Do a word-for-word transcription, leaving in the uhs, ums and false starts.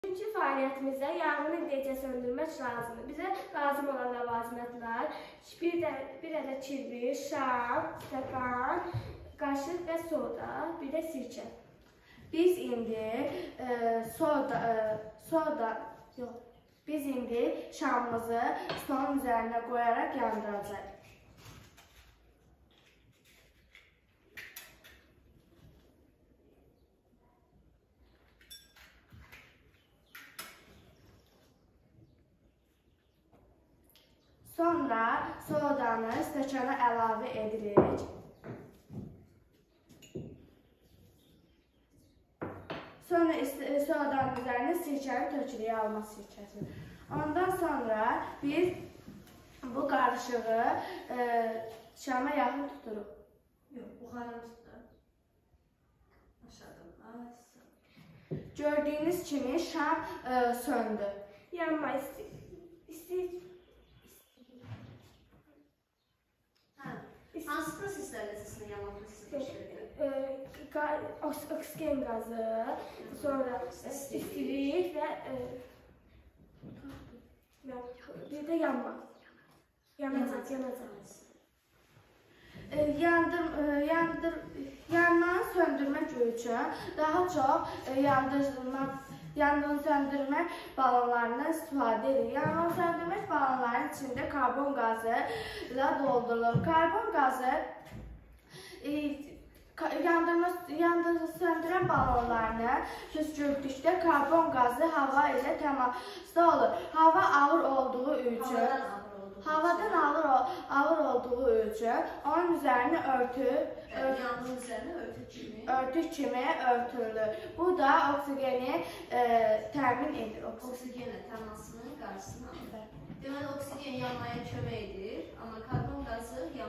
Üçüncü fəaliyyətimizdə yanğını necə söndürmək lazımdır. Bizə lazım olan ləvazimatlar bir, də, bir ədəd kirbi, şam, stəkan, qaşıq və soda, bir də sirkə. Biz indi e, soda, e, soda, yox, biz indi şamımızı stolun üzərinə qoyaraq yandıracaq. Sonra sodanı stəkana əlavə edirik. Sonra sodanın üzərinə sirkəni tökülüyə alma sirkəsi. Ondan sonra biz bu qarışığı e, şama yaxın tuturuq. Yox, buxarını tutur. Aşağıdan. Gördüyünüz kimi şam e, söndü. Yanma istəyir. Hansı proseslərlə sizin yanma prosesini keçirir? Oksigen qazı, sonra istilik və bir də yanma. Yanacaq, yanacaq. Yandır, yandır, yanmanı söndürmək üçün daha çox yandırmaq, yandığını söndürmək balonlarından istifadə edilir. Yandığını söndürmək balonların içində karbon qazı ilə doldurulur. Karbon qazı e, yandığını söndürən balonlarını püskürtdükdə karbon qazı hava ilə təmasda olur. Hava ağır olduğu üçün Havadan ağır, ağır olduğu üçün onun üzərini örtü, yanğın üzərinə örtü kimi, örtü kimi örtülür. Bu da oksigeni e, təmin edir. Oksigenlə təmasının qarşısını alır. Deməli, oksigen yanmaya kömək edir, amma karbon qazı